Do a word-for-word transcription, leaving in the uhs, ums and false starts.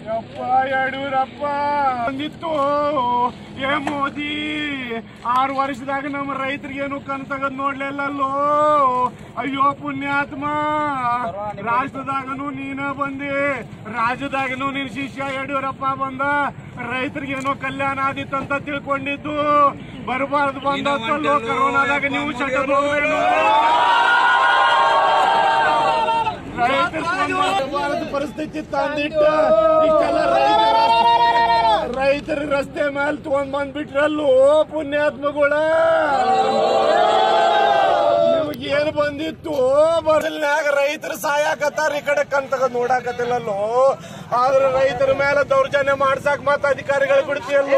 ಯಪ್ಪ ಯಡಿಯೂರಪ್ಪ ಬಂದಿತ್ತು. ಏ ಮೋದಿ ಆರು ವರ್ಷದಾಗ ನಮ್ಮ ರೈತರಿಗೇನು ಕಣ್ ತಗದ್ ನೋಡ್ಲಿಲ್ಲಲ್ಲೋ. ಅಯ್ಯೋ ಪುಣ್ಯಾತ್ಮ, ರಾಷ್ಟ್ರದಾಗನು ನೀನ ಬಂದಿ, ರಾಜ್ಯದಾಗನು ನಿನ್ ಶಿಷ್ಯ ಯಡಿಯೂರಪ್ಪ ಬಂದ. ರೈತರಿಗೇನೋ ಕಲ್ಯಾಣ ಆದಿತ್ತಂತ ತಿಳ್ಕೊಂಡಿದ್ದು ಬರಬಾರ್ದು ಬಂದಲ್ಲೋ. ಕರೋನಾದಾಗ ನೀವು ಶಟರ್ ರೈತರ ಪರಿಸ್ಥಿತಿ ತಂದಿಟ್ಟ ಇಷ್ಟೆಲ್ಲ ರೈತರ ರಸ್ತೆ ಮೇಲೆ ತಗೊಂಡ್ ಬಂದ್ಬಿಟ್ರಲ್ಲೋ ಪುಣ್ಯಾತ್ಮಗಳ. ನಿಮಗೇನು ಬಂದಿತ್ತು ಬರಲ್ನಾಗ ರೈತರು ಸಾಯಾಕತ್ತಾರ, ಈ ಕಡೆ ಕಣ್ ತಗೊಂಡ್ ನೋಡಾಕತ್ತಿಲ್ಲಲ್ಲೋ. ಆದ್ರೆ ರೈತರ ಮೇಲೆ ದೌರ್ಜನ್ಯ ಮಾಡ್ಸಾಕ್ ಮತ್ತ ಅಧಿಕಾರಿಗಳು ಬಿಡ್ತಿಯಲ್ಲೋ.